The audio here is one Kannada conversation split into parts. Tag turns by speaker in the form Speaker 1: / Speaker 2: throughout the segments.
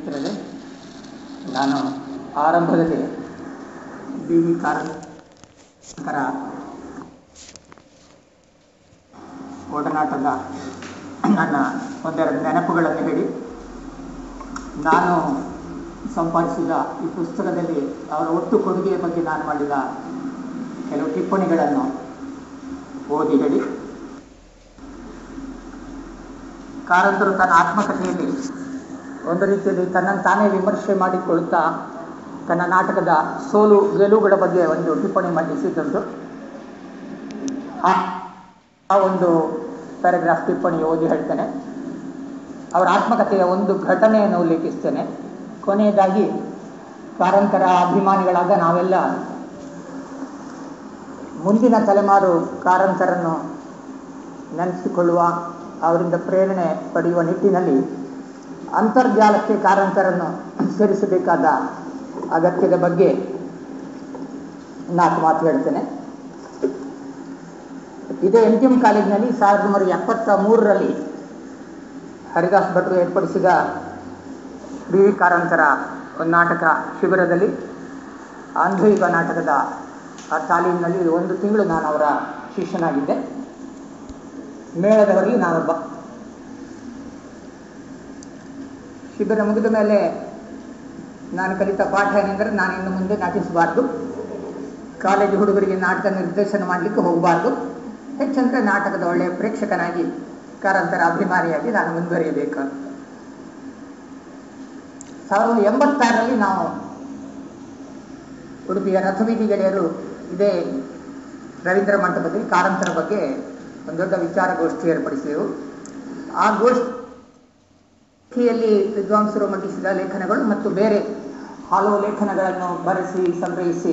Speaker 1: ಸ್ನೇಹಿತರೇ, ನಾನು ಆರಂಭದಲ್ಲಿ ಬಿ ವಿ ಕಾರಂತರ ಒಡನಾಟದ ನನ್ನ ಒಂದೆರಡು ನೆನಪುಗಳನ್ನು ಹೇಳಿ, ನಾನು ಸಂಪಾದಿಸಿದ ಈ ಪುಸ್ತಕದಲ್ಲಿ ಅವರ ಒಟ್ಟು ಕೊಡುಗೆಯ ಬಗ್ಗೆ ನಾನು ಮಾಡಿದ ಕೆಲವು ಟಿಪ್ಪಣಿಗಳನ್ನು ಓದಿ ಹೇಳಿ. ಕಾರಂತರು ತನ್ನ ಆತ್ಮಕಥೆಯಲ್ಲಿ ಒಂದು ರೀತಿಯಲ್ಲಿ ತನ್ನನ್ನು ತಾನೇ ವಿಮರ್ಶೆ ಮಾಡಿಕೊಳ್ಳುತ್ತಾ ತನ್ನ ನಾಟಕದ ಸೋಲು ಗೆಲುವುಗಳ ಬಗ್ಗೆ ಒಂದು ಟಿಪ್ಪಣಿ ಮಂಡಿಸಿದ್ದುಂಟು. ಆ ಒಂದು ಪ್ಯಾರಾಗ್ರಾಫ್ ಟಿಪ್ಪಣಿ ಓದಿ ಹೇಳ್ತೇನೆ. ಅವರ ಆತ್ಮಕಥೆಯ ಒಂದು ಘಟನೆಯನ್ನು ಉಲ್ಲೇಖಿಸ್ತೇನೆ. ಕೊನೆಯದಾಗಿ ಕಾರಂತರ ಅಭಿಮಾನಿಗಳಾದ ನಾವೆಲ್ಲ ಮುಂದಿನ ತಲೆಮಾರು ಕಾರಂತರನ್ನು ನೆನೆಸಿಕೊಳ್ಳುವ, ಅವರಿಂದ ಪ್ರೇರಣೆ ಪಡೆಯುವ ನಿಟ್ಟಿನಲ್ಲಿ ಅಂತರ್ಜಾಲಕ್ಕೆ ಕಾರಂತರನ್ನು ಸೇರಿಸಬೇಕಾದ ಅಗತ್ಯದ ಬಗ್ಗೆ 4 ಮಾತು ಹೇಳ್ತೇನೆ. ಇದೇ NTM ಕಾಲೇಜಿನಲ್ಲಿ 1973ರಲ್ಲಿ ಹರಿದಾಸ್ ಭಟ್ರು ಏರ್ಪಡಿಸಿದ ಬಿ ವಿ ಕಾರಂತರ ಒಂದು ನಾಟಕ ಶಿಬಿರದಲ್ಲಿ, ಆಂಧ್ರಯುಗ ನಾಟಕದ ಆ ತಾಲೀಮಿನಲ್ಲಿ 1 ತಿಂಗಳು ನಾನು ಅವರ ಶಿಷ್ಯನಾಗಿದ್ದೆ. ಮೇಳದವರಲ್ಲಿ ನಾನೊಬ್ಬ. ಶಿಬಿರ ಮುಗಿದ ಮೇಲೆ ನಾನು ಕಲಿತ ಪಾಠ ಏನೆಂದರೆ, ನಾನು ಇನ್ನು ಮುಂದೆ ನಟಿಸಬಾರ್ದು, ಕಾಲೇಜು ಹುಡುಗರಿಗೆ ನಾಟಕ ನಿರ್ದೇಶನ ಮಾಡಲಿಕ್ಕೆ ಹೋಗಬಾರ್ದು, ಹೆಚ್ಚಂದರೆ ನಾಟಕದ ಒಳ್ಳೆಯ ಪ್ರೇಕ್ಷಕನಾಗಿ ಕಾರಂತರ ಅಭಿಮಾನಿಯಾಗಿ ನಾನು ಮುಂದುವರಿಯಬೇಕು. 1986ರಲ್ಲಿ ನಾವು ಉಡುಪಿಯ ರಥಬೀದಿ ಗೆಳೆಯರು ಇದೇ ರವೀಂದ್ರ ಮಂಟಪದಲ್ಲಿ ಕಾರಂತರ ಬಗ್ಗೆ ಒಂದು ದೊಡ್ಡ ವಿಚಾರಗೋಷ್ಠಿ ಏರ್ಪಡಿಸಿದೆವು. ಆ ಗೋಷ್ಠಿಯಲ್ಲಿ ವಿದ್ವಾಂಸರು ಮಂಡಿಸಿದ ಲೇಖನಗಳು ಮತ್ತು ಬೇರೆ ಹಲವು ಲೇಖನಗಳನ್ನು ಬರೆಸಿ ಸಂಗ್ರಹಿಸಿ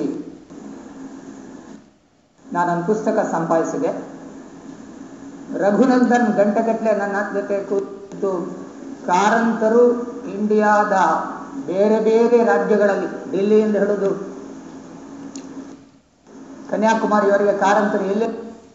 Speaker 1: ನಾನೊಂದು ಪುಸ್ತಕ ಸಂಪಾದಿಸಿದೆ. ರಘುನಂದನ್ ಗಂಟೆಗಟ್ಟಲೆ ನನ್ನ ಜೊತೆ ಕೂತು ಕಾರಂತರು ಇಂಡಿಯಾದ ಬೇರೆ ಬೇರೆ ರಾಜ್ಯಗಳಲ್ಲಿ, ಡೆಲ್ಲಿಯಿಂದ ಹಿಡಿದು ಕನ್ಯಾಕುಮಾರಿಯವರೆಗೆ ಕಾರಂತರು ಎಲ್ಲಿ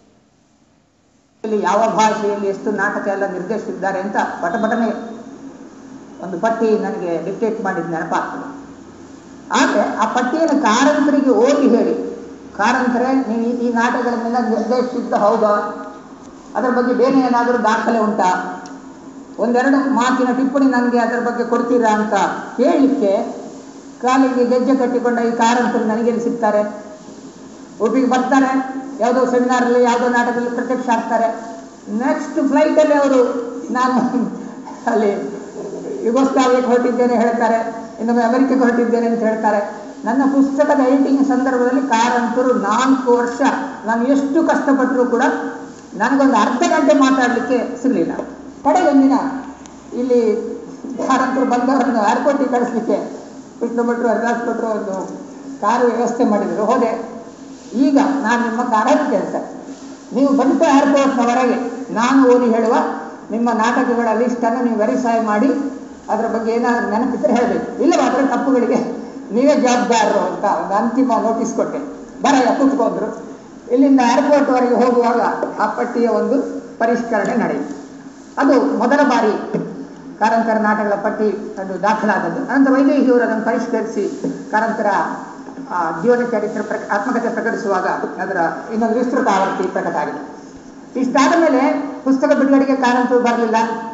Speaker 1: ಯಾವ ಭಾಷೆಯಲ್ಲಿ ಎಷ್ಟು ನಾಟಕ ಎಲ್ಲ ನಿರ್ದೇಶಿಸಿದ್ದಾರೆ ಅಂತ ಪಟಪಟನೆ ಒಂದು ಪಟ್ಟಿ ನನಗೆ ಡಿಕ್ಟೇಟ್ ಮಾಡಿದ ನೆನಪಾಗ್ತದೆ. ಆದರೆ ಆ ಪಟ್ಟಿಯನ್ನು ಕಾರಂತರಿಗೆ ಓದಿ ಹೇಳಿ, ಕಾರಂತರೇ ನೀವು ಈ ನಾಟಕಗಳನ್ನೆಲ್ಲ ನಿರ್ದೇಶಿಸಿದ್ದ ಹೌದಾ, ಅದರ ಬಗ್ಗೆ ಬೇರೆ ಏನಾದರೂ ದಾಖಲೆ ಉಂಟಾ, ಒಂದೆರಡು ಮಾತಿನ ಟಿಪ್ಪಣಿ ನನಗೆ ಅದರ ಬಗ್ಗೆ ಕೊಡ್ತೀರಾ ಅಂತ ಕೇಳಲಿಕ್ಕೆ ಕಾಲಿಗೆ ಗೆಜ್ಜೆ ಕಟ್ಟಿಕೊಂಡ ಈ ಕಾರಂತರು ನನಗೆಲ್ಲಿ ಸಿಗ್ತಾರೆ? ಉಡುಪಿಗೆ ಬರ್ತಾರೆ, ಯಾವುದೋ ಸೆಮಿನಾರಲ್ಲಿ ಯಾವುದೋ ನಾಟಕದಲ್ಲಿ ಪ್ರತ್ಯಕ್ಷ ಆಗ್ತಾರೆ. ನೆಕ್ಸ್ಟ್ ಫ್ಲೈಟಲ್ಲಿ ಅವರು ನಾನು ಅಲ್ಲಿ ಯುಗೋಸ್ಲಾವಿಯಾಕ್ಕೆ ಹೊರಟಿದ್ದೇನೆ ಹೇಳ್ತಾರೆ, ಇನ್ನೊಮ್ಮೆ ಅಮೆರಿಕಕ್ಕೆ ಹೊರಟಿದ್ದೇನೆ ಅಂತ ಹೇಳ್ತಾರೆ. ನನ್ನ ಪುಸ್ತಕದ ಎಡಿಟಿಂಗ್ ಸಂದರ್ಭದಲ್ಲಿ ಕಾರಂತರು 4 ವರ್ಷ ನಾನು ಎಷ್ಟು ಕಷ್ಟಪಟ್ಟರೂ ಕೂಡ ನನಗೊಂದು ಅರ್ಧ ಗಂಟೆ ಮಾತಾಡಲಿಕ್ಕೆ ಸಿಗಲಿಲ್ಲ. ಕಡೆಗೊಂದಿನ ಇಲ್ಲಿ ಕಾರಂತರು ಬಂದವರನ್ನು ಏರ್ಪೋರ್ಟಿಗೆ ಕಳಿಸ್ಲಿಕ್ಕೆ ಕೃಷ್ಣ ಭಟ್ರು ಹರಿದಾಸ್ ಭಟ್ರು ಒಂದು ಕಾರು ವ್ಯವಸ್ಥೆ ಮಾಡಿದರು. ಹೋದೆ. ಈಗ ನಾನು ನಿಮ್ಮ ಕಾರಲ್ಲಿ ಕೇಳ್ತೇನೆ, ನೀವು ಬಂಟ ಏರ್ಪೋರ್ಟ್ನವರೆಗೆ ನಾನು ಓದಿ ಹೇಳುವ ನಿಮ್ಮ ನಾಟಕಗಳ ಲಿಸ್ಟನ್ನು ನೀವು ವೆರಿಫೈ ಮಾಡಿ ಅದರ ಬಗ್ಗೆ ಏನಾದರೂ ನೆನಪಿದ್ರೆ ಹೇಳಬೇಕು, ಇಲ್ಲವಾದರೆ ತಪ್ಪುಗಳಿಗೆ ನೀವೇ ಜವಾಬ್ದಾರರು ಅಂತ ಒಂದು ಅಂತಿಮ ನೋಟಿಸ್ ಕೊಟ್ಟೆ. ಬರಯ್ಯ ಕೂತ್ಕೊಂಡ್ರು. ಇಲ್ಲಿಂದ ಏರ್ಪೋರ್ಟ್ವರೆಗೆ ಹೋಗುವಾಗ ಆ ಪಟ್ಟಿಯ ಒಂದು ಪರಿಷ್ಕರಣೆ ನಡೆಯಿತು. ಅದು ಮೊದಲ ಬಾರಿ ಕಾರಂತರ ನಾಟಕಗಳ ಪಟ್ಟಿ ಅದು ದಾಖಲಾದದ್ದು. ಅನಂತರ ವೈದೇಹಿಯವರು ಅದನ್ನು ಪರಿಷ್ಕರಿಸಿ ಕಾರಂತರ ಜೀವನ ಚರಿತ್ರೆ ಆತ್ಮಕಥೆ ಪ್ರಕಟಿಸುವಾಗ ಅದರ ಇನ್ನೊಂದು ವಿಸ್ತೃತ ಆವೃತ್ತಿ ಪ್ರಕಟ ಆಗಿದೆ. ಇಷ್ಟಾದ ಮೇಲೆ ಪುಸ್ತಕ ಬಿಡುಗಡೆಗೆ ಕಾರಂತರು ಬರಲಿಲ್ಲ.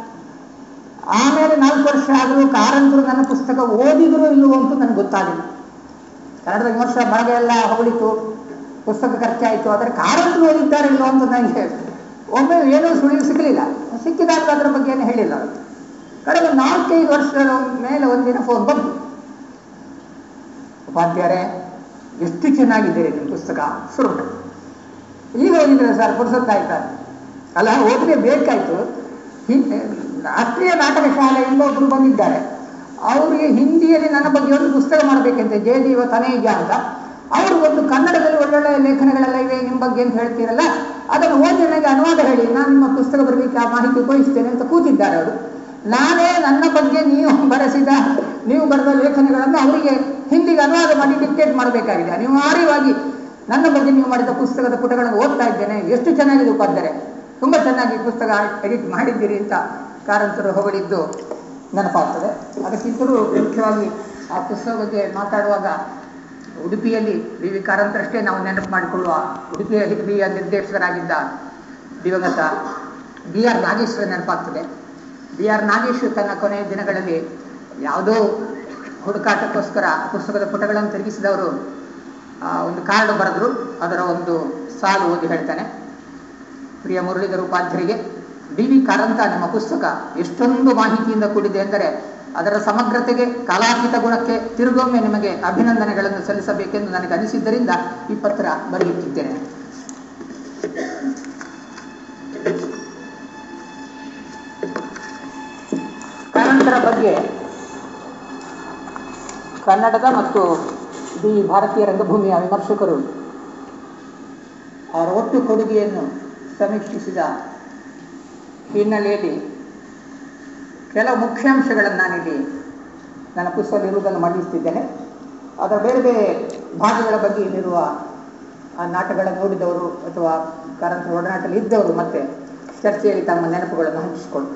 Speaker 1: ಆಮೇಲೆ 4 ವರ್ಷ ಆದರೂ ಕಾರಂತರು ನನ್ನ ಪುಸ್ತಕ ಓದಿದ್ರು ಇಲ್ಲವೋ ಅಂತ ನನಗೆ ಗೊತ್ತಾಗಿಲ್ಲ. ಕನ್ನಡದ ವಿಮರ್ಶಾ ಬಳಗ ಎಲ್ಲ ಹೊಗಳಿತು, ಪುಸ್ತಕ ಖರ್ಚಾಯಿತು, ಆದರೆ ಕಾರಂತರು ಓದಿದ್ದಾರೆ ಇಲ್ಲೋ ಅಂತ ನನಗೆ ಒಮ್ಮೆ ಏನೂ ಸುಳಿವು ಸಿಗಲಿಲ್ಲ. ಸಿಕ್ಕಿದಾಗ ಅದರ ಬಗ್ಗೆ ಏನು ಹೇಳಿಲ್ಲ. ಕಳೆದ 4-5 ವರ್ಷಗಳ ಮೇಲೆ ಒಂದಿನ ಫೋನ್ ಬಂತು, ಉಪಾಧ್ಯಾಯರೇ ಎಷ್ಟು ಚೆನ್ನಾಗಿದೆ ನಿಮ್ಮ ಪುಸ್ತಕ, ಶುರು ಈಗ ಓದಿದ್ರೆ ಸರ್ ಪುರುಸೊತ್ತಾಯ್ತಾರೆ. ಅಲ್ಲ, ಓದಲೇ ಬೇಕಾಯಿತು. ರಾಷ್ಟ್ರೀಯ ನಾಟಕ ಶಾಲೆ ಇನ್ನೊಬ್ಬರು ಬಂದಿದ್ದಾರೆ, ಅವರಿಗೆ ಹಿಂದಿಯಲ್ಲಿ ನನ್ನ ಬಗ್ಗೆ ಒಂದು ಪುಸ್ತಕ ಮಾಡಬೇಕಂತೆ, ಜಯದೇವ ತನೇಜ ಅಂತ. ಅವ್ರಿಗೊಂದು ಕನ್ನಡದಲ್ಲಿ ಒಳ್ಳೊಳ್ಳೆ ಲೇಖನಗಳೆಲ್ಲ ಇವೆ ನಿಮ್ಮ ಬಗ್ಗೆ ಅಂತ ಹೇಳ್ತೀರಲ್ಲ, ಅದನ್ನು ಓದಿ ನನಗೆ ಅನುವಾದ ಹೇಳಿ, ನಾನು ನಿಮ್ಮ ಪುಸ್ತಕ ಬರಲಿಕ್ಕೆ ಆ ಮಾಹಿತಿ ಉಪಯೋಗಿಸ್ತೇನೆ ಅಂತ ಕೂತಿದ್ದಾರೆ ಅವರು. ನಾನೇ ನನ್ನ ಬಗ್ಗೆ ನೀವು ಬರೆದ ಲೇಖನಗಳನ್ನು ಅವರಿಗೆ ಹಿಂದಿಗೆ ಅನುವಾದ ಮಾಡಿ ಡಿಕ್ಟೇಟ್ ಮಾಡಬೇಕಾಗಿದೆ. ಅನಿವಾರ್ಯವಾಗಿ ನನ್ನ ಬಗ್ಗೆ ನೀವು ಮಾಡಿದ ಪುಸ್ತಕದ ಪುಟಗಳನ್ನು ಓದ್ತಾ ಇದ್ದೇನೆ. ಎಷ್ಟು ಚೆನ್ನಾಗಿದೆ ಉಪಾಧ್ಯಾಯರೇ, ತುಂಬ ಚೆನ್ನಾಗಿ ಪುಸ್ತಕ ಎಡಿಟ್ ಮಾಡಿದ್ದೀರಿ ಅಂತ ಕಾರಂತರು ಹೊಗಳಿದ್ದು ನೆನಪಾಗ್ತದೆ. ಅದಕ್ಕಿಂತಲೂ ಮುಖ್ಯವಾಗಿ ಆ ಪುಸ್ತಕದ ಬಗ್ಗೆ ಮಾತಾಡುವಾಗ ಉಡುಪಿಯಲ್ಲಿ ವಿ ವಿ ಕಾರಂತರಷ್ಟೇ ನಾವು ನೆನಪು ಮಾಡಿಕೊಳ್ಳುವ ಉಡುಪಿಯ ಹಿರಿಯ ನಿರ್ದೇಶಕರಾಗಿದ್ದ ದಿವಂಗತ ಬಿ ಆರ್ ನಾಗೇಶ್ವರ ನೆನಪಾಗ್ತದೆ. ಬಿ ಆರ್ ನಾಗೇಶ್ ತನ್ನ ಕೊನೆಯ ದಿನಗಳಲ್ಲಿ ಯಾವುದೋ ಹುಡುಕಾಟಕ್ಕೋಸ್ಕರ ಪುಸ್ತಕದ ಪುಟಗಳನ್ನು ತಿರುಗಿಸಿದವರು ಒಂದು ಕಾರ್ಡ್ ಬರೆದ್ರು. ಅದರ ಒಂದು ಸಾಲು ಓದಿ ಹೇಳ್ತಾನೆ: ಪ್ರಿಯ ಮುರಳೀಧರ ಉಪಾಧ್ಯರಿಗೆ, ಡಿ ವಿ ಕಾರಂತ ನಿಮ್ಮ ಪುಸ್ತಕ ಎಷ್ಟೊಂದು ಮಾಹಿತಿಯಿಂದ ಕೂಡಿದೆ ಎಂದರೆ ಅದರ ಸಮಗ್ರತೆಗೆ, ಕಲಾತೀತ ಗುಣಕ್ಕೆ ತಿರುಗೊಮ್ಮೆ ನಿಮಗೆ ಅಭಿನಂದನೆಗಳನ್ನು ಸಲ್ಲಿಸಬೇಕೆಂದು ನನಗೆ ಅನಿಸಿದ್ದರಿಂದ ಈ ಪತ್ರ ಬರೆಯುತ್ತಿದ್ದೇನೆ. ಕಾರಂತರ ಬಗ್ಗೆ ಕನ್ನಡದ ಮತ್ತು ಇಡೀ ಭಾರತೀಯ ರಂಗಭೂಮಿಯ ವಿಮರ್ಶಕರು ಅವರ ಒಟ್ಟು ಕೊಡುಗೆಯನ್ನು ಸಮೀಕ್ಷಿಸಿದ ಹಿನ್ನೆಲೆಯಲ್ಲಿ ಕೆಲವು ಮುಖ್ಯಾಂಶಗಳನ್ನು ನಾನಿಲ್ಲಿ ನನ್ನ ಪುಸ್ತಕದಲ್ಲಿರುವುದನ್ನು ಮಂಡಿಸುತ್ತಿದ್ದೇನೆ. ಅದರ ಬೇರೆ ಬೇರೆ ಭಾಗಗಳ ಬಗ್ಗೆ ಇಲ್ಲಿರುವ ಆ ನಾಟಕಗಳನ್ನು ನೋಡಿದವರು ಅಥವಾ ಕಾರಂತರ ಒಡನಾಟದಲ್ಲಿ ಇದ್ದವರು ಮತ್ತೆ ಚರ್ಚೆಯಲ್ಲಿ ತಮ್ಮ ನೆನಪುಗಳನ್ನು ಹಂಚಿಸಿಕೊಂಡು,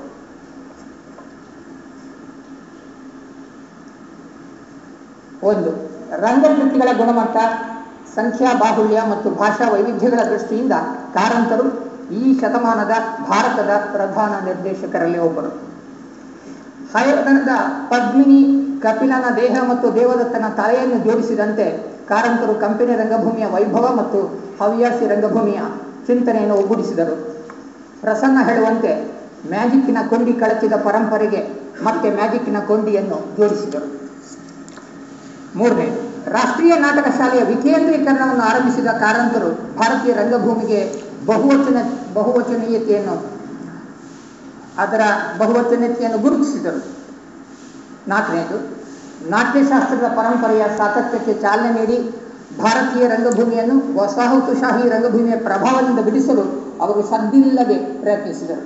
Speaker 1: ಒಂದು, ರಂಗಕೃತಿಗಳ ಗುಣಮಟ್ಟ, ಸಂಖ್ಯಾ ಬಾಹುಳ್ಯ ಮತ್ತು ಭಾಷಾ ವೈವಿಧ್ಯಗಳ ದೃಷ್ಟಿಯಿಂದ ಕಾರಂತರು ಈ ಶತಮಾನದ ಭಾರತದ ಪ್ರಧಾನ ನಿರ್ದೇಶಕರಲ್ಲಿ ಒಬ್ಬರು. ಹಯವದನದ ಪದ್ಮಿನಿ, ಕಪಿಲನ ದೇಹ ಮತ್ತು ದೇವದತ್ತನ ತಲೆಯನ್ನು ಜೋಡಿಸಿದಂತೆ ಕಾರಂತರು ಕಂಪನಿ ರಂಗಭೂಮಿಯ ವೈಭವ ಮತ್ತು ಹವ್ಯಾಸಿ ರಂಗಭೂಮಿಯ ಚಿಂತನೆಯನ್ನು ಒಗ್ಗೂಡಿಸಿದರು. ಪ್ರಸನ್ನ ಹೇಳುವಂತೆ ಮ್ಯಾಜಿಕ್ಕಿನ ಕೊಂಡಿ ಕಳಚಿದ ಪರಂಪರೆಗೆ ಮತ್ತೆ ಮ್ಯಾಜಿಕ್ಕಿನ ಕೊಂಡಿಯನ್ನು ಜೋಡಿಸಿದರು. ಮೂರನೇ, ರಾಷ್ಟ್ರೀಯ ನಾಟಕ ಶಾಲೆಯ ವಿಕೇಂದ್ರೀಕರಣವನ್ನು ಆರಂಭಿಸಿದ ಕಾರಂತರು ಭಾರತೀಯ ರಂಗಭೂಮಿಗೆ ಬಹುವಚನೀಯತೆಯನ್ನು ಗುರುತಿಸಿದರು. ನಾಲ್ಕನೇದು, ನಾಟ್ಯಶಾಸ್ತ್ರದ ಪರಂಪರೆಯ ಸಾತತ್ಯಕ್ಕೆ ಚಾಲನೆ ನೀಡಿ ಭಾರತೀಯ ರಂಗಭೂಮಿಯನ್ನು ವಸಾಹತುಶಾಹಿ ರಂಗಭೂಮಿಯ ಪ್ರಭಾವದಿಂದ ಬಿಡಿಸಲು ಅವರು ಸದ್ದಿಲ್ಲದೆ ಪ್ರಯತ್ನಿಸಿದರು.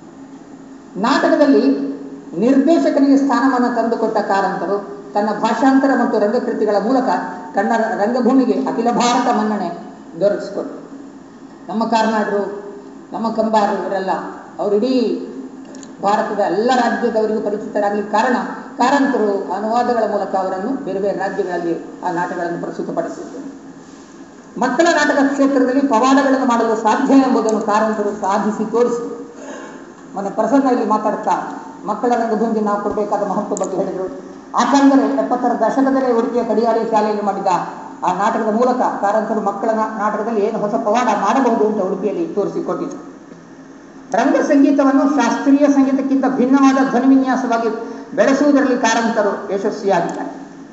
Speaker 1: ನಾಟಕದಲ್ಲಿ ನಿರ್ದೇಶಕನಿಗೆ ಸ್ಥಾನಮಾನ ತಂದುಕೊಟ್ಟ ಕಾರಂತರು ತನ್ನ ಭಾಷಾಂತರ ಮತ್ತು ರಂಗಕೃತಿಗಳ ಮೂಲಕ ಕನ್ನಡ ರಂಗಭೂಮಿಗೆ ಅಖಿಲ ಭಾರತ ಮನ್ನಣೆ ದೊರಕಿಸಿಕೊಟ್ಟರು. ನಮ್ಮ ಕಾರ್ನಾಡರು, ನಮ್ಮ ಕಂಬಾರರು ಇವರೆಲ್ಲ ಅವರಿಡೀ ಭಾರತದ ಎಲ್ಲ ರಾಜ್ಯದವರಿಗೂ ಪರಿಚಿತರಾಗಲಿಕ್ಕೆ ಕಾರಣ ಕಾರಂತರು ಅನುವಾದಗಳ ಮೂಲಕ ಅವರನ್ನು ಬೇರೆ ಬೇರೆ ರಾಜ್ಯಗಳಲ್ಲಿ ಆ ನಾಟಕಗಳನ್ನು ಪ್ರಸ್ತುತಪಡಿಸಿದರು. ಮಕ್ಕಳ ನಾಟಕ ಕ್ಷೇತ್ರದಲ್ಲಿ ಪವಾಡಗಳನ್ನು ಮಾಡಲು ಸಾಧ್ಯ ಎಂಬುದನ್ನು ಕಾರಂತರು ಸಾಧಿಸಿ ತೋರಿಸಿದರು. ಮೊನ್ನೆ ಪ್ರಸನ್ನ ಇಲ್ಲಿ ಮಾತಾಡ್ತಾ ಮಕ್ಕಳ ರಂಗಭೂಮಿಗೆ ನಾವು ಕೊಡಬೇಕಾದ ಮಹತ್ವ ಬಗ್ಗೆ ಹೇಳಿದರು. ಆ ಕಾಲದಲ್ಲಿ 70ರ ದಶಕದಲ್ಲೇ ಉಡುಪಿಯ ಕಡಿಯಾಳಿ ಶಾಲೆಯಲ್ಲಿ ಮಾಡಿದ ಆ ನಾಟಕದ ಮೂಲಕ ಕಾರಂತರು ಮಕ್ಕಳ ನಾಟಕದಲ್ಲಿ ಏನು ಹೊಸ ಪವಾಡ ಮಾಡಬಹುದು ಅಂತ ಉಡುಪಿಯಲ್ಲಿ ತೋರಿಸಿಕೊಟ್ಟಿದ್ರು. ರಂಗ ಸಂಗೀತವನ್ನು ಶಾಸ್ತ್ರೀಯ ಸಂಗೀತಕ್ಕಿಂತ ಭಿನ್ನವಾದ ಧ್ವನಿವಿನ್ಯಾಸವಾಗಿ ಬೆಳೆಸುವುದರಲ್ಲಿ ಕಾರಂತರು ಯಶಸ್ವಿಯಾಗಿದ್ದಾರೆ.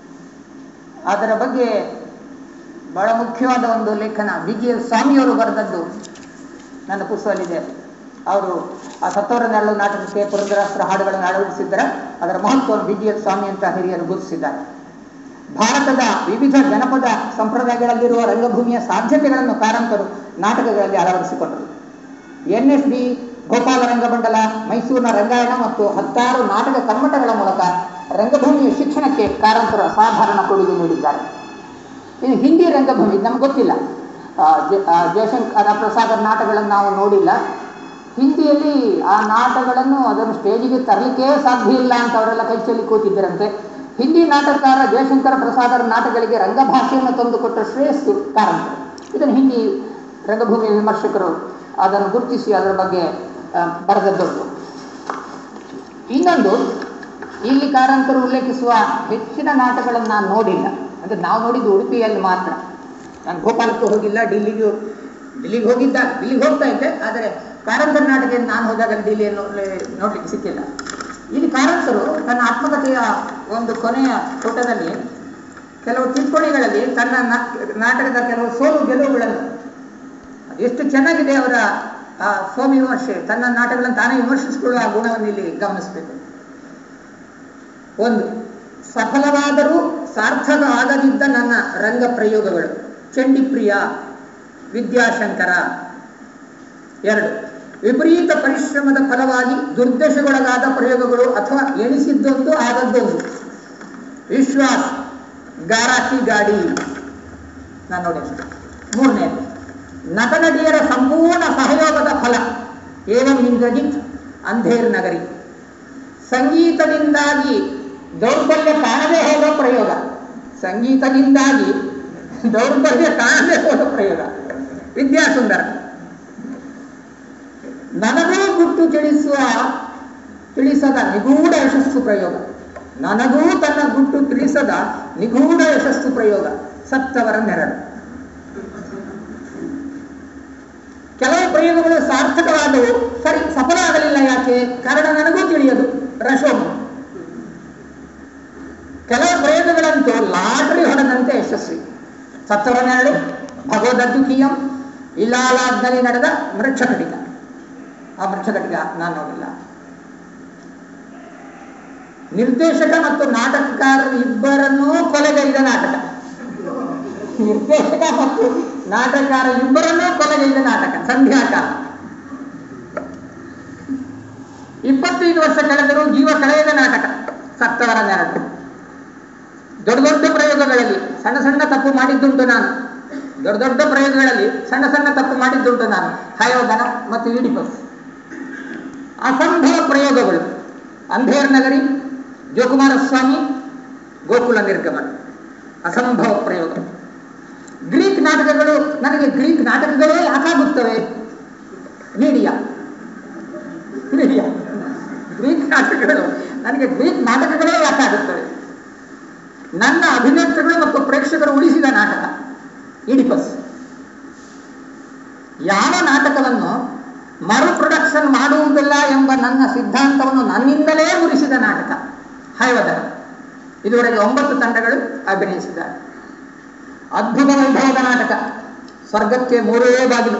Speaker 1: ಅದರ ಬಗ್ಗೆ ಬಹಳ ಮುಖ್ಯವಾದ ಒಂದು ಲೇಖನ BGL ಸ್ವಾಮಿಯವರು ಬರೆದದ್ದು ನನ್ನ ಪುಸ್ತಕದಲ್ಲಿದೆ. ಅವರು ಆ ಸತ್ತವರನ್ನೆರಳು ನಾಟಕಕ್ಕೆ ಪುರಂದರಾಸರ ಹಾಡುಗಳನ್ನು ಅಳವಡಿಸಿದ್ದಾರೆ. ಅದರ ಮಹತ್ವವನ್ನು BGL ಸ್ವಾಮಿ ಅಂತ ಹಿರಿಯರು ಗುರುತಿಸಿದ್ದಾರೆ. ಭಾರತದ ವಿವಿಧ ಜನಪದ ಸಂಪ್ರದಾಯಗಳಲ್ಲಿರುವ ರಂಗಭೂಮಿಯ ಸಾಧ್ಯತೆಗಳನ್ನು ಕಾರಂತರು ನಾಟಕಗಳಲ್ಲಿ ಅಳವಡಿಸಿಕೊಂಡರು. NSD, ಗೋಪಾಲ ರಂಗಮಂಡಲ, ಮೈಸೂರಿನ ರಂಗಾಯಣ ಮತ್ತು 10 ನಾಟಕ ಕರ್ಮಟಗಳ ಮೂಲಕ ರಂಗಭೂಮಿಯ ಶಿಕ್ಷಣಕ್ಕೆ ಕಾರಂತರು ಅಸಾಧಾರಣ ಕೊಡುಗೆ ನೀಡಿದ್ದಾರೆ. ಇನ್ನು ಹಿಂದಿ ರಂಗಭೂಮಿ ನಮ್ಗೆ ಗೊತ್ತಿಲ್ಲ. ಜಯಶಂಕರ ಪ್ರಸಾದರ ನಾಟಕಗಳನ್ನು ನಾವು ನೋಡಿಲ್ಲ. ಹಿಂದಿಯಲ್ಲಿ ಆ ನಾಟಕಗಳನ್ನು ಅದನ್ನು ಸ್ಟೇಜಿಗೆ ತರಲಿಕ್ಕೆ ಸಾಧ್ಯ ಇಲ್ಲ ಅಂತ ಅವರೆಲ್ಲ ಕೈಚಲ್ಲಿ ಕೂತಿದ್ದರಂತೆ. ಹಿಂದಿ ನಾಟಕಕಾರ ಜಯಶಂಕರ ಪ್ರಸಾದರ ನಾಟಕಗಳಿಗೆ ರಂಗಭಾಷೆಯನ್ನು ತಂದುಕೊಟ್ಟ ಶ್ರೇಷ್ಠ ಕಾರಂತರು. ಇದನ್ನು ಹಿಂದಿ ರಂಗಭೂಮಿಯ ವಿಮರ್ಶಕರು ಅದನ್ನು ಗುರುತಿಸಿ ಅದರ ಬಗ್ಗೆ ಬರೆದದ್ದು. ಇನ್ನೊಂದು, ಇಲ್ಲಿ ಕಾರಂತರು ಉಲ್ಲೇಖಿಸುವ ಹೆಚ್ಚಿನ ನಾಟಕಗಳನ್ನು ನಾನು ನೋಡಿಲ್ಲ. ಅಂದರೆ ನಾವು ನೋಡಿದ್ದು ಉಡುಪಿಯಲ್ಲಿ ಮಾತ್ರ. ನಾನು ಗೋಪಾಲಕ್ಕೆ ಹೋಗಿಲ್ಲ, ಡಿಲ್ಲಿಗೆ ಹೋಗ್ತಾ ಇದ್ದೆ. ಆದರೆ ಕಾರಂತರ ನಾಟಕವನ್ನು ನಾನು ಹೋದಾಗ ಡಿಲ್ಲಿಯನ್ನು ನೋಡಲಿಕ್ಕೆ ಸಿಕ್ಕಿಲ್ಲ. ಇಲ್ಲಿ ಕಾರಂತರು ತನ್ನ ಆತ್ಮಕಥೆಯ ಒಂದು ಕೊನೆಯ ಪುಟದಲ್ಲಿ ಕೆಲವು ಟಿಪ್ಪಣಿಗಳಲ್ಲಿ ತನ್ನ ನಾಟಕದ ಕೆಲವು ಸೋಲು ಗೆಲುವುಗಳನ್ನು, ಎಷ್ಟು ಚೆನ್ನಾಗಿದೆ ಅವರ ಸ್ವವಿಮರ್ಶೆ, ತನ್ನ ನಾಟಕಗಳನ್ನು ತಾನೇ ವಿಮರ್ಶಿಸಿಕೊಳ್ಳುವ ಆ ಗುಣವನ್ನು ಇಲ್ಲಿ ಗಮನಿಸಬೇಕು. ಒಂದು, ಸಫಲವಾದರೂ ಸಾರ್ಥಕ ಆಗದಿದ್ದ ನನ್ನ ರಂಗ ಪ್ರಯೋಗಗಳು, ಚಂಡಿಪ್ರಿಯ, ವಿದ್ಯಾಶಂಕರ. 2, ವಿಪರೀತ ಪರಿಶ್ರಮದ ಫಲವಾಗಿ ದುರ್ದಶೆಗೊಳಗಾದ ಪ್ರಯೋಗಗಳು ಅಥವಾ ಎಣಿಸಿದ್ದೊಂದು ಆದದ್ದೊಂದು, ವಿಶ್ವಾಸ, ಗಾರಾಕಿ ಗಾಡಿ. ನಾನು ನೋಡಿ. 3ನೇದು, ನಟನಟಿಯರ ಸಂಪೂರ್ಣ ಸಹಯೋಗದ ಫಲ, ಏವಂ ಇಂದ್ರಜಿತ್, ಅಂಧೇರ್ ನಗರಿ. ಸಂಗೀತದಿಂದಾಗಿ ದೌರ್ಬಲ್ಯ ಕಾಣದೇ ಹೋಗೋ ಪ್ರಯೋಗ, ಸಂಗೀತದಿಂದಾಗಿ ದೌರ್ಬಲ್ಯ ಕಾಣದೇ ಹೋಗೋ ಪ್ರಯೋಗ. ವಿದ್ಯಾಸುಂದರ ನನಗೂ ಗುಟ್ಟು ತಿಳಿಸದ ನಿಗೂಢ ಯಶಸ್ಸು ಪ್ರಯೋಗ, ನನಗೂ ತನ್ನ ಗುಟ್ಟು ತಿಳಿಸದ ನಿಗೂಢ ಯಶಸ್ಸು ಪ್ರಯೋಗ. ಸತ್ತವರ ನೆರಳು. ಕೆಲವು ಪ್ರಯೋಗಗಳು ಸಾರ್ಥಕವಾದವು, ಸರಿ ಸಫಲ ಆಗಲಿಲ್ಲ. ಯಾಕೆ? ಕಾರಣ ನನಗೂ ತಿಳಿಯದು, ರಶೋಮ. ಕೆಲವು ಪ್ರಯೋಗಗಳಂತೂ ಲಾಟರಿ ಹೊಡೆದಂತೆ ಯಶಸ್ವಿ. ಸತ್ತವರ ನೆರಳು, ಭಗವದ್ಗೀಯಂ, ಇಲಾಲಾದ್ನಲ್ಲಿ ನಡೆದ ಮೃಚ್ಛಕಟಿಕ. ಆ ಮೃಚ್ಛಕಟಿಕ ನಾನು ನೋಡಿಲ್ಲ. ನಿರ್ದೇಶಕ ಮತ್ತು ನಾಟಕಕಾರರು ಇಬ್ಬರನ್ನೂ ಕೊಲೆಗೈದ ನಾಟಕ. ನಿರ್ದೇಶಕ ಮತ್ತು ನಾಟಕಕಾರ ಇಬ್ಬರನ್ನೂ ಕೊಲೆಗೈದ ನಾಟಕ ಸಂಧ್ಯಾಕಾಲ. 25 ವರ್ಷ ಕಳೆದರೂ ಜೀವ ಕಳೆಯದ ನಾಟಕ ಸತ್ತವರ ನೆರಳು. ದೊಡ್ಡ ದೊಡ್ಡ ಪ್ರಯೋಗಗಳಲ್ಲಿ ಸಣ್ಣ ಸಣ್ಣ ತಪ್ಪು ಮಾಡಿದ್ದುಂಟು ನಾನು. ದೊಡ್ಡ ದೊಡ್ಡ ಪ್ರಯೋಗಗಳಲ್ಲಿ ಸಣ್ಣ ಸಣ್ಣ ತಪ್ಪು ಮಾಡಿದ್ದುಂಟು ನಾನು. ಹಯೋಧನ ಮತ್ತು ಈಡಿಪಸ್. ಅಸಂಭವ ಪ್ರಯೋಗಗಳು. ಅಂಧೇರ್ ನಗರಿ, ಜೋಕುಮಾರಸ್ವಾಮಿ, ಗೋಕುಲ ನಿರ್ಗಮನ. ಅಸಂಭವ ಪ್ರಯೋಗ. ಗ್ರೀಕ್ ನಾಟಕಗಳು, ನನಗೆ ಗ್ರೀಕ್ ನಾಟಕಗಳೇ ಯಾಕಾಗುತ್ತವೆ? ಮೀಡಿಯಾ ಗ್ರೀಕ್ ನಾಟಕಗಳು, ನನಗೆ ಗ್ರೀಕ್ ನಾಟಕಗಳೇ ಯಾಕಾಗುತ್ತವೆ? ನನ್ನ ಅಭಿನೇತೃಗಳು ಮತ್ತು ಪ್ರೇಕ್ಷಕರು ಉಳಿಸಿದ ನಾಟಕ ಈಡಿಪಸ್. ಯಾವ ನಾಟಕವನ್ನು ಮರು ಪ್ರೊಡಕ್ಷನ್ ಮಾಡುವುದಿಲ್ಲ ಎಂಬ ನನ್ನ ಸಿದ್ಧಾಂತವನ್ನು ನನ್ನಿಂದಲೇ ಉಳಿಸಿದ ನಾಟಕ ಹಯೋಧನ. ಇದುವರೆಗೆ 9 ತಂಡಗಳು ಅಭಿನಯಿಸಿದ್ದಾರೆ. ಅದ್ಭುತ ವೈಭವದ ನಾಟಕ. ಸ್ವರ್ಗಕ್ಕೆ 3 ಬಾಗಿಲು.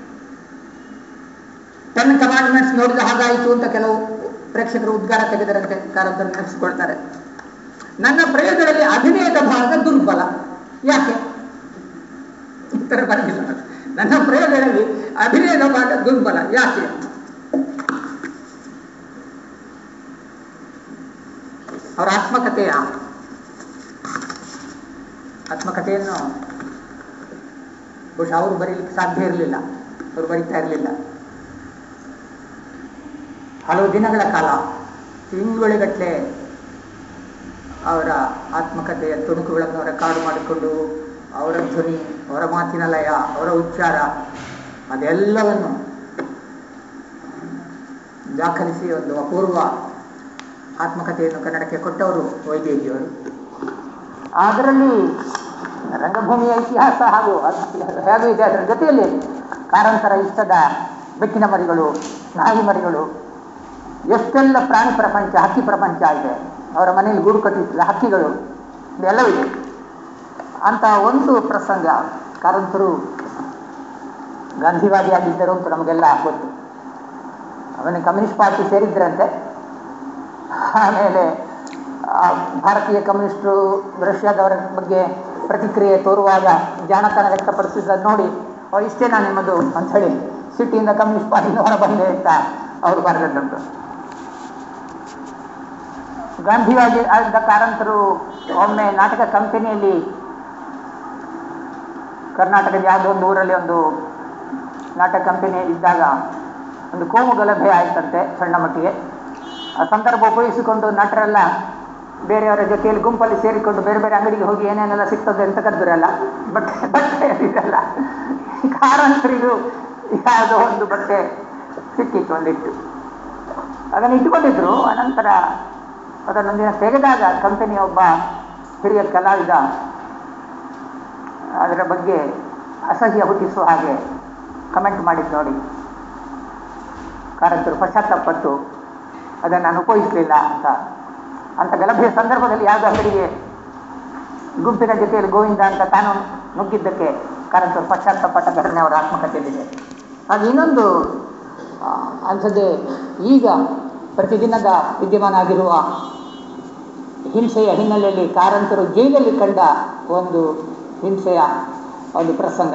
Speaker 1: 10 ಕಮಾಂಡ್ಮೆಂಟ್ಸ್ ನೋಡಿದ ಹಾಗಾಯಿತು ಅಂತ ಕೆಲವು ಪ್ರೇಕ್ಷಕರು ಉದ್ಗಾರ ತೆಗೆದರಂತೆ ಕಾರಂತರು ನೆನೆಸಿಕೊಳ್ತಾರೆ. ನನ್ನ ಪ್ರಯೋಗಗಳಲ್ಲಿ ಅಭಿನಯದ ಭಾಗ ದುರ್ಬಲ. ಯಾಕೆ? ಉತ್ತರ ಬರಲಿಲ್ಲ. ನನ್ನ ಪ್ರಯೋಗಗಳಲ್ಲಿ ಅಭಿನಯದ ಭಾಗ ದುರ್ಬಲ ಯಾಕೆ? ಅವರ ಆತ್ಮಕಥೆಯನ್ನು ಬಹುಶಃ ಅವರು ಬರೀಲಿಕ್ಕೆ ಸಾಧ್ಯ ಇರಲಿಲ್ಲ, ಅವರು ಬರೀತಾ ಇರಲಿಲ್ಲ. ಹಲವು ದಿನಗಳ ಕಾಲ, ತಿಂಗಳುಗಟ್ಟಲೆ ಅವರ ಆತ್ಮಕಥೆಯ ತುಣುಕುಗಳನ್ನು ರೆಕಾರ್ಡ್ ಮಾಡಿಕೊಂಡು ಅವರ ಧ್ವನಿ, ಅವರ ಮಾತಿನ ಲಯ, ಅವರ ಉಚ್ಚಾರ ಅದೆಲ್ಲವನ್ನು ದಾಖಲಿಸಿ ಒಂದು ಅಪೂರ್ವ ಆತ್ಮಕಥೆಯನ್ನು ಕನ್ನಡಕ್ಕೆ ಕೊಟ್ಟವರು ವೈದೇಹಿಯವರು. ಅದರಲ್ಲಿ ರಂಗಭೂಮಿಯ ಇತಿಹಾಸ ಹಾಗೂ ಹೇಗೂ ಇದೆ. ಅದರ ಜೊತೆಯಲ್ಲಿ ಕಾರಂತರ ಇಷ್ಟದ ಬೆಕ್ಕಿನ ಮರಿಗಳು, ನಾಯಿ ಮರಿಗಳು, ಎಷ್ಟೆಲ್ಲ ಪ್ರಾಣಿ ಪ್ರಪಂಚ, ಹಕ್ಕಿ ಪ್ರಪಂಚ ಇದೆ. ಅವರ ಮನೆಯಲ್ಲಿ ಗೂಡು ಕಟ್ಟಿಸಿದ ಹಕ್ಕಿಗಳು ಎಲ್ಲವಿದೆ ಅಂತ ಒಂದು ಪ್ರಸಂಗ. ಕಾರಂತರು ಗಾಂಧಿವಾದಿಯಾಗಿದ್ದರು ಅಂತ ನಮಗೆಲ್ಲ ಗೊತ್ತು. ಅವನಿಗೆ ಕಮ್ಯುನಿಸ್ಟ್ ಪಾರ್ಟಿ ಸೇರಿದ್ರಂತೆ. ಆಮೇಲೆ ಭಾರತೀಯ ಕಮ್ಯುನಿಸ್ಟರು ರಷ್ಯಾದವರ ಬಗ್ಗೆ ಪ್ರತಿಕ್ರಿಯೆ ತೋರುವಾಗ ಜಾಣತನ ವ್ಯಕ್ತಪಡಿಸಿದ್ದನ್ನು ನೋಡಿ ಇಷ್ಟೇನಾ ನಿಮ್ಮದು ಅಂಥೇಳಿ ಸಿಟಿಯಿಂದ ಕಮ್ಯುನಿಸ್ಟ್ ಪಾರ್ಟಿಯಿಂದ ಹೊರ ಬಂದೆ ಅಂತ ಅವರು ಬರೆದದ್ದುಂಟು. ಗಾಂಧಿವಾದಿ ಆದ ಕಾರಂತರು ಒಮ್ಮೆ ನಾಟಕ ಕಂಪನಿಯಲ್ಲಿ ಕರ್ನಾಟಕದ ಯಾವುದೋ ಒಂದು ಊರಲ್ಲಿ ಒಂದು ನಾಟಕ ಕಂಪನಿ ಇದ್ದಾಗ ಒಂದು ಕೋಮು ಗಲಭೆ ಆಯ್ತಂತೆ ಸಣ್ಣ ಮಟ್ಟಿಗೆ. ಆ ಸಂದರ್ಭ ಉಪಯೋಗಿಸಿಕೊಂಡು ನಟರೆಲ್ಲ ಬೇರೆಯವರ ಜೊತೆಯಲ್ಲಿ ಗುಂಪಲ್ಲಿ ಸೇರಿಕೊಂಡು ಬೇರೆ ಬೇರೆ ಅಂಗಡಿಗೆ ಹೋಗಿ ಏನೇನೆಲ್ಲ ಸಿಗ್ತದೆ ಅಂತ ಕರೆದ್ರಲ್ಲ, ಬಟ್ಟೆ ಇದೆಲ್ಲ. ಕಾರಂತರಿಗೂ ಯಾವುದೋ ಒಂದು ಬಟ್ಟೆ ಸಿಕ್ಕಿತ್ತು, ಒಂದಿಟ್ಟು. ಅದನ್ನು ಇಟ್ಟುಕೊಂಡಿದ್ರು. ಅನಂತರ ಅದನ್ನೊಂದಿನ ತೆಗೆದಾಗ ಕಂಪನಿಯ ಒಬ್ಬ ಹಿರಿಯ ಕಲಾವಿದ ಅದರ ಬಗ್ಗೆ ಅಸಹ್ಯ ಹುಟ್ಟಿಸುವ ಹಾಗೆ ಕಮೆಂಟ್ ಮಾಡಿದ್ದು ನೋಡಿ ಕಾರಂತರು ಪಶ್ಚಾತ್ತಾಪಟ್ಟು ಅದನ್ನು ನಾನು ಉಪಯೋಗಿಸಲಿಲ್ಲ ಅಂತ ಗಲಭೆಯ ಸಂದರ್ಭದಲ್ಲಿ ಯಾವುದೋ ಅಂಗಡಿಗೆ ಗುಂಪಿನ ಜೊತೆಯಲ್ಲಿ ಗೋವಿಂದ ಅಂತ ತಾನು ನುಗ್ಗಿದ್ದಕ್ಕೆ ಕಾರಂತರು ಪಶ್ಚಾತ್ತಾಪಟ್ಟ ಘಟನೆ ಅವರ ಆತ್ಮಕಥೆಯಲ್ಲಿದೆ. ಹಾಗೆ ಇನ್ನೊಂದು ಅಂಥದ್ದೇ ಈಗ ಪ್ರತಿದಿನದ ವಿದ್ಯಮಾನ ಆಗಿರುವ ಹಿಂಸೆಯ ಹಿನ್ನೆಲೆಯಲ್ಲಿ ಕಾರಂತರು ಜೈಲಲ್ಲಿ ಕಂಡ ಒಂದು ಹಿಂಸೆಯ ಒಂದು ಪ್ರಸಂಗ.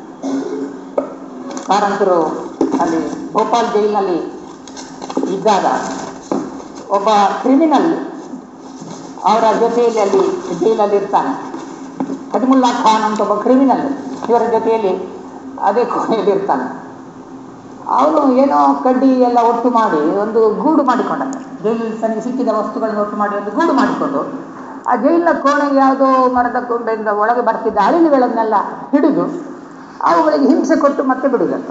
Speaker 1: ಕಾರಂತರು ಅಲ್ಲಿ ಭೋಪಾಲ್ ಜೈಲಿನಲ್ಲಿ ಇದ್ದಾಗ ಒಬ್ಬ ಕ್ರಿಮಿನಲ್ ಅವರ ಜೊತೆಯಲ್ಲಿ ಅಲ್ಲಿ ಜೈಲಲ್ಲಿ ಇರ್ತಾನೆ. ಕದಿಮುಲ್ಲಾ ಖಾನ್ ಅಂತ ಒಬ್ಬ ಕ್ರಿಮಿನಲ್ ಇವರ ಜೊತೆಯಲ್ಲಿ ಅದೇ ಕೋಣೆಯಲ್ಲಿ ಇರ್ತಾನೆ. ಅವನು ಏನೋ ಕಡ್ಡಿ ಎಲ್ಲ ಒಟ್ಟು ಮಾಡಿ ಒಂದು ಗೂಡು ಮಾಡಿಕೊಂಡ. ಜೈಲಿನಲ್ಲಿ ತನಗೆ ಸಿಕ್ಕಿದ ವಸ್ತುಗಳನ್ನು ಒಟ್ಟು ಮಾಡಿ ಒಂದು ಗೂಡು ಮಾಡಿಕೊಂಡು ಆ ಜೈಲಿನ ಕೋಣೆಗೆ ಯಾವುದೋ ಮರದ ಕೊಂಬೆಯಿಂದ ಒಳಗೆ ಬರ್ತಿದ್ದ ಅಳಿಲುಗಳನ್ನೆಲ್ಲ ಹಿಡಿದು ಅವುಗಳಿಗೆ ಹಿಂಸೆ ಕೊಟ್ಟು ಮತ್ತೆ ಬಿಡುವುದಂತೆ.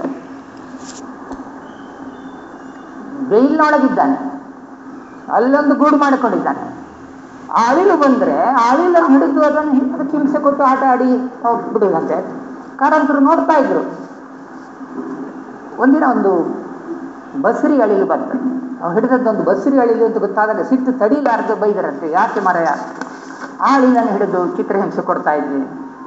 Speaker 1: ಜೈಲಿನೊಳಗಿದ್ದಾನೆ, ಅಲ್ಲೊಂದು ಗೂಡು ಮಾಡಿಕೊಂಡಿದ್ದಾನೆ. ಆ ಅಳಿಲು ಬಂದರೆ ಆ ಅಳಿಲನ್ನು ಹಿಡಿದು ಅದಕ್ಕೆ ಹಿಂಸೆ ಕೊಟ್ಟು ಆಟ ಆಡಿ ಬಿಡುವುದಂತೆ. ಕಾರಂತರು ನೋಡ್ತಾ ಇದ್ರು. ಒಂದಿನ ಒಂದು ಬಸರಿ ಅಳಿಲು ಬಂತು. ಅವ್ನು ಹಿಡಿದದ್ದೊಂದು ಬಸರಿ ಅಳಿಲು ಅಂತ ಗೊತ್ತಾದಾಗ ಸಿಟ್ಟು ತಡೀಲಾರ್ದು ಬೈದರಂತೆ, ಯಾಕೆ ಮರೆಯ ಆ ಅಳಿಲನ್ನು ಹಿಡಿದು ಚಿತ್ರಹಿಂಸೆ ಕೊಡ್ತಾ ಇದ್ವಿ.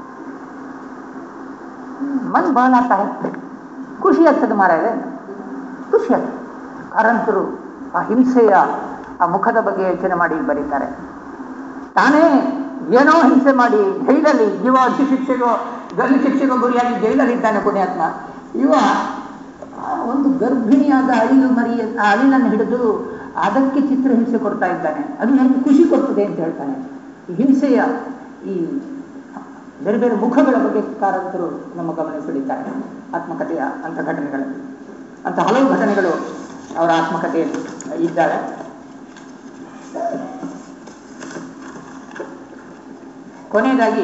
Speaker 1: ಮನ್ ಬಹಳ ಖುಷಿ ಆಗ್ತದೆ ಮಾರಾಯ, ಖುಷಿ ಆಗ್ತದೆ. ಕಾರಂತರು ಆ ಹಿಂಸೆಯ ಆ ಮುಖದ ಬಗ್ಗೆ ಯೋಚನೆ ಮಾಡಿ ಬರೀತಾರೆ. ತಾನೇ ಏನೋ ಹಿಂಸೆ ಮಾಡಿ ಜೈಲಲ್ಲಿ ಜೀವ ಶಿಕ್ಷೆಗೋ ಗಲ್ಲು ಶಿಕ್ಷೆಗೋ ಗುರಿಯಾಗಿ ಜೈಲಲ್ಲಿ ಇದ್ದಾನೆ ಪುಣ್ಯಾತ್ಮ. ಇವ ಒಂದು ಗರ್ಭಿಣಿಯಾದ ಅಳಿಲು ಮರಿಯ ಆ ಅಳಿಲನ್ನು ಹಿಡಿದು ಅದಕ್ಕೆ ಚಿತ್ರಹಿಂಸೆ ಕೊಡ್ತಾ ಇದ್ದಾನೆ. ಅದು ನನಗೆ ಖುಷಿ ಕೊಡ್ತದೆ ಅಂತ ಹೇಳ್ತಾನೆ. ಈ ಹಿಂಸೆಯ ಈ ಬೇರೆ ಬೇರೆ ಮುಖಗಳ ಬಗ್ಗೆ ಕಾರಂತರು ನಮ್ಮ ಗಮನ ಸೆಳೀತಾರೆ ಆತ್ಮಕಥೆಯ ಅಂಥ ಘಟನೆಗಳಲ್ಲಿ. ಅಂಥ ಹಲವು ಘಟನೆಗಳು ಅವರ ಆತ್ಮಕಥೆಯಲ್ಲಿ ಇದ್ದಾವೆ. ಕೊನೆಯದಾಗಿ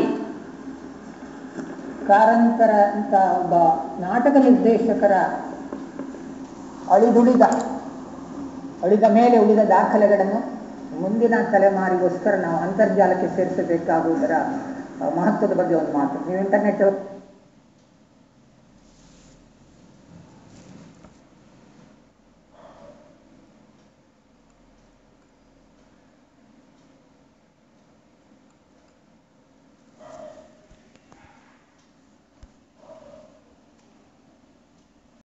Speaker 1: ಕಾರಂತರ ಅಂತ ಒಬ್ಬ ನಾಟಕ ನಿರ್ದೇಶಕರ ಅಳಿದ ಮೇಲೆ ಉಳಿದ ದಾಖಲೆಗಳನ್ನು ಮುಂದಿನ ತಲೆಮಾರಿಗೋಸ್ಕರ ನಾವು ಅಂತರ್ಜಾಲಕ್ಕೆ ಸೇರಿಸಬೇಕಾಗುವುದರ ಮಹತ್ವದ ಬಗ್ಗೆ ಒಂದು ಮಾತು. ನೀವು ಇಂಟರ್ನೆಟ್